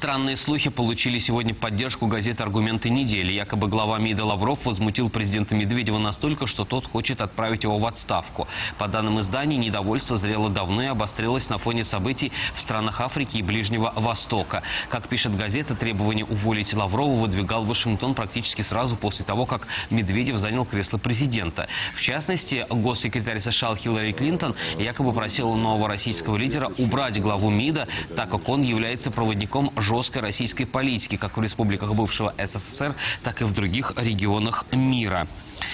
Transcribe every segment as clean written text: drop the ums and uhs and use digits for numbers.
Странные слухи получили сегодня поддержку газеты «Аргументы недели». Якобы глава МИДа Лавров возмутил президента Медведева настолько, что тот хочет отправить его в отставку. По данным изданий, недовольство зрело давно и обострилось на фоне событий в странах Африки и Ближнего Востока. Как пишет газета, требование уволить Лаврова выдвигал Вашингтон практически сразу после того, как Медведев занял кресло президента. В частности, госсекретарь США Хиллари Клинтон якобы просила нового российского лидера убрать главу МИДа, так как он является проводником жесткой российской политики, как в республиках бывшего СССР, так и в других регионах мира.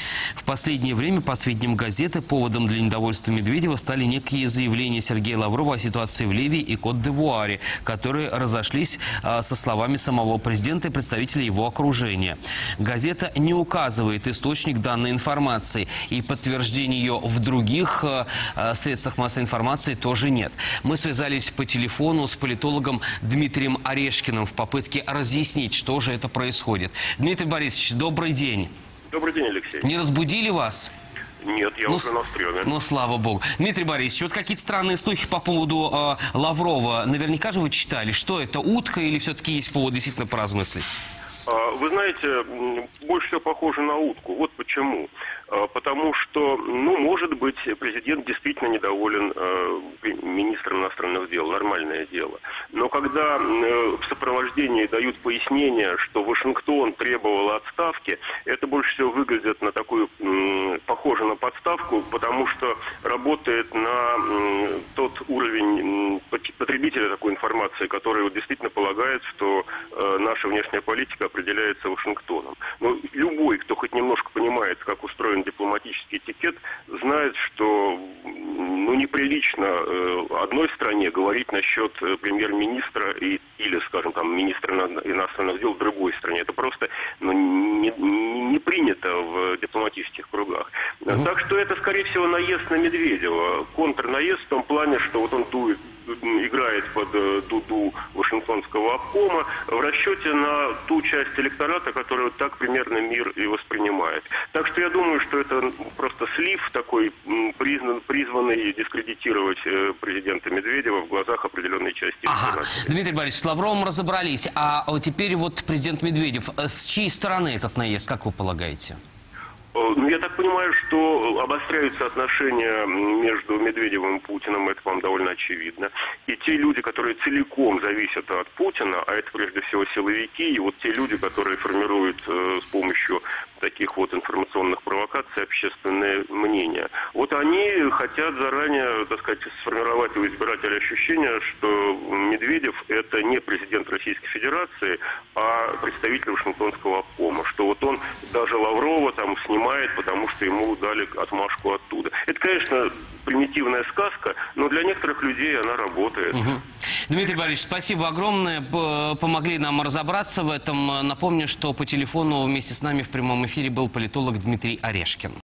В последнее время, по сведениям газеты, поводом для недовольства Медведева стали некие заявления Сергея Лаврова о ситуации в Ливии и Кот-д'Ивуаре, которые разошлись со словами самого президента и представителей его окружения. Газета не указывает источник данной информации, и подтверждения ее в других средствах массовой информации тоже нет. Мы связались по телефону с политологом Дмитрием Орешкиным в попытке разъяснить, что же это происходит. Дмитрий Борисович, добрый день. Добрый день, Алексей. Не разбудили вас? Нет, я уже на стреме. Ну, слава богу. Дмитрий Борисович, вот какие-то странные слухи по поводу Лаврова. Наверняка же вы читали. Что это, утка или все-таки есть повод действительно поразмыслить? Вы знаете, больше всего похоже на утку. Вот почему. Потому что, может быть, президент действительно недоволен министром иностранных дел. Нормальное дело. Но когда в сопровождении дают пояснение, что Вашингтон требовал отставки, это больше всего выглядит на такую, похоже на подставку, потому что работает на тот уровень потребителя такой информации, который действительно полагает, что наша внешняя политика определяется Вашингтоном. Но любой, кто хоть немножко понимает, как устроен дипломатический этикет, знает, что неприлично одной стране говорить насчет премьер-министра или, скажем, там, министра иностранных дел другой стране. Это просто не принято в дипломатических кругах. Так что это, скорее всего, наезд на Медведева. Контрнаезд в том плане, что вот он играет под дуду Вашингтонского обкома в расчете на ту часть электората, которую так примерно мир и воспринимает. Так что я думаю, что это просто слив такой, призванный дискредитировать президента Медведева в глазах определенной части электората. Дмитрий Борисович, с Лавровым разобрались, а теперь вот президент Медведев. С чьей стороны этот наезд, как вы полагаете? Я так понимаю, что обостряются отношения между Медведевым и Путиным, это, по-моему, довольно очевидно. И те люди, которые целиком зависят от Путина, а это прежде всего силовики, и вот те люди, которые формируют с помощью таких вот информационных провокаций общественное мнение. Вот они хотят заранее, так сказать, сформировать у избирателя ощущение, что Медведев – это не президент Российской Федерации, а представитель Вашингтонского обкома, что вот он даже Лаврова там снимает, потому что ему дали отмашку оттуда. Это, конечно, примитивная сказка, но для некоторых людей она работает. Дмитрий Борисович, спасибо огромное. Помогли нам разобраться в этом. Напомню, что по телефону вместе с нами в прямом эфире был политолог Дмитрий Орешкин.